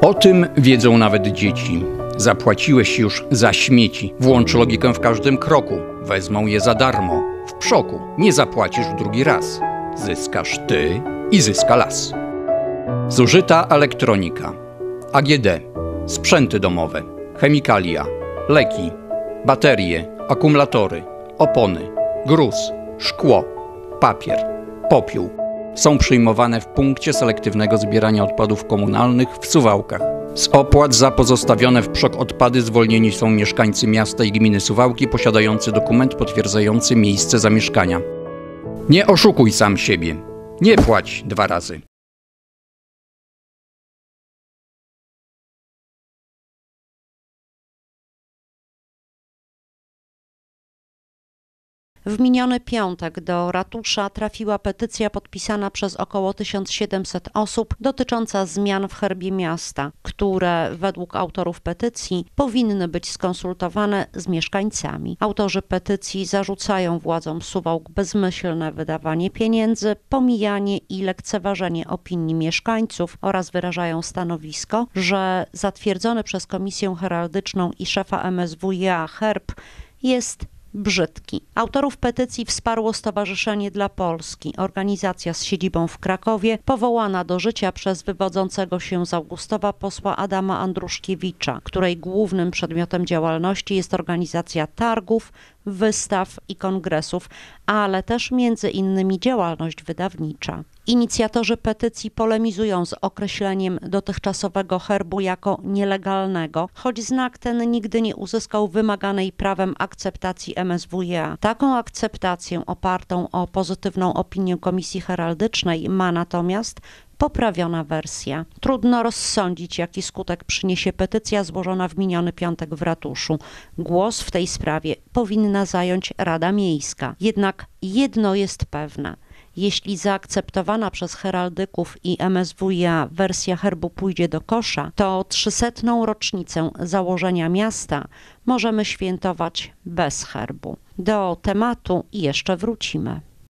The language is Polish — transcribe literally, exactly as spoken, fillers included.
O tym wiedzą nawet dzieci. Zapłaciłeś już za śmieci. Włącz logikę w każdym kroku. Wezmą je za darmo. W przoku. Nie zapłacisz drugi raz. Zyskasz ty i zyska las. Zużyta elektronika. A G D. Sprzęty domowe. Chemikalia. Leki. Baterie. Akumulatory. Opony. Gruz. Szkło. Papier. Popiół. Są przyjmowane w punkcie selektywnego zbierania odpadów komunalnych w Suwałkach. Z opłat za pozostawione w przok odpady zwolnieni są mieszkańcy miasta i gminy Suwałki posiadający dokument potwierdzający miejsce zamieszkania. Nie oszukuj sam siebie. Nie płać dwa razy. W miniony piątek do ratusza trafiła petycja podpisana przez około tysiąc siedemset osób dotycząca zmian w herbie miasta, które według autorów petycji powinny być skonsultowane z mieszkańcami. Autorzy petycji zarzucają władzom Suwałk bezmyślne wydawanie pieniędzy, pomijanie i lekceważenie opinii mieszkańców oraz wyrażają stanowisko, że zatwierdzony przez Komisję Heraldyczną i szefa M S W iA herb jest brzydki. Autorów petycji wsparło Stowarzyszenie dla Polski, organizacja z siedzibą w Krakowie, powołana do życia przez wywodzącego się z Augustowa posła Adama Andruszkiewicza, której głównym przedmiotem działalności jest organizacja targów, wystaw i kongresów, ale też między innymi działalność wydawnicza. Inicjatorzy petycji polemizują z określeniem dotychczasowego herbu jako nielegalnego, choć znak ten nigdy nie uzyskał wymaganej prawem akceptacji M S W iA. Taką akceptację opartą o pozytywną opinię Komisji Heraldycznej ma natomiast poprawiona wersja. Trudno rozsądzić, jaki skutek przyniesie petycja złożona w miniony piątek w ratuszu. Głos w tej sprawie powinna zająć Rada Miejska. Jednak jedno jest pewne. Jeśli zaakceptowana przez heraldyków i M S W iA wersja herbu pójdzie do kosza, to trzysetną rocznicę założenia miasta możemy świętować bez herbu. Do tematu jeszcze wrócimy.